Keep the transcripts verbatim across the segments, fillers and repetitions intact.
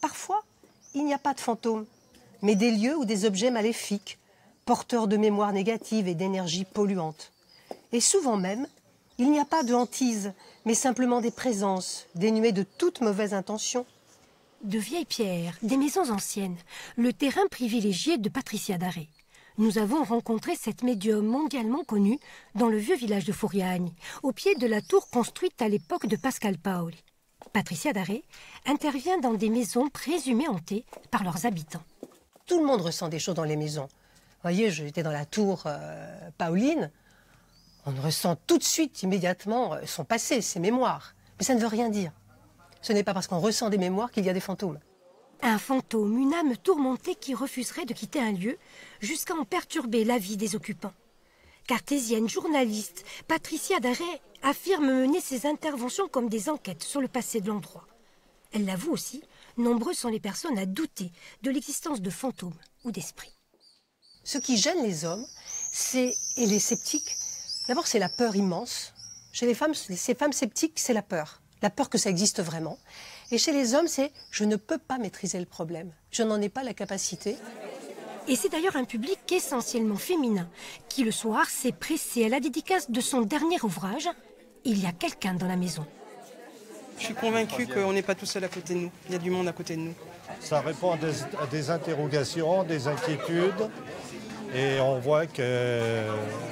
parfois, il n'y a pas de fantômes, mais des lieux ou des objets maléfiques, porteurs de mémoire négative et d'énergie polluante. Et souvent même, il n'y a pas de hantise, mais simplement des présences, dénuées de toute mauvaise intention. De vieilles pierres, des maisons anciennes, le terrain privilégié de Patricia Daré. Nous avons rencontré cette médium mondialement connue dans le vieux village de Furiagne, au pied de la tour construite à l'époque de Pascal Paoli. Patricia Daré intervient dans des maisons présumées hantées par leurs habitants. Tout le monde ressent des choses dans les maisons. Vous voyez, j'étais dans la tour euh, Pauline. On ressent tout de suite, immédiatement, son passé, ses mémoires. Mais ça ne veut rien dire. Ce n'est pas parce qu'on ressent des mémoires qu'il y a des fantômes. Un fantôme, une âme tourmentée qui refuserait de quitter un lieu jusqu'à en perturber la vie des occupants. Cartésienne, journaliste, Patricia Daré affirme mener ses interventions comme des enquêtes sur le passé de l'endroit. Elle l'avoue aussi, nombreuses sont les personnes à douter de l'existence de fantômes ou d'esprits. Ce qui gêne les hommes, c'est, et les sceptiques, d'abord c'est la peur immense. Chez les femmes, ces femmes sceptiques, c'est la peur. La peur que ça existe vraiment. Et chez les hommes, c'est « je ne peux pas maîtriser le problème, je n'en ai pas la capacité ». Et c'est d'ailleurs un public essentiellement féminin qui, le soir, s'est pressé à la dédicace de son dernier ouvrage « Il y a quelqu'un dans la maison ». Je suis convaincue qu'on n'est pas tout seul à côté de nous, il y a du monde à côté de nous. Ça répond à des, à des interrogations, des inquiétudes, et on voit que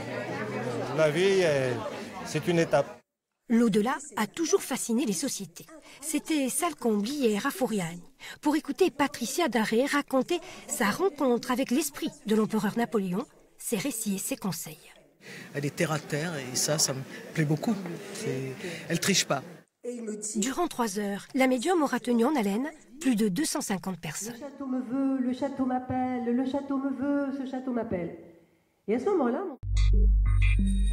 la vie, c'est une étape. L'au-delà a toujours fasciné les sociétés. C'était Salcombe hier à Furiagne pour écouter Patricia Daré raconter sa rencontre avec l'esprit de l'empereur Napoléon, ses récits et ses conseils. Elle est terre à terre et ça, ça me plaît beaucoup. Elle triche pas. Durant trois heures, la médium aura tenu en haleine plus de deux cent cinquante personnes. Le château me veut, le château m'appelle, le château me veut, ce château m'appelle. Et à ce moment-là...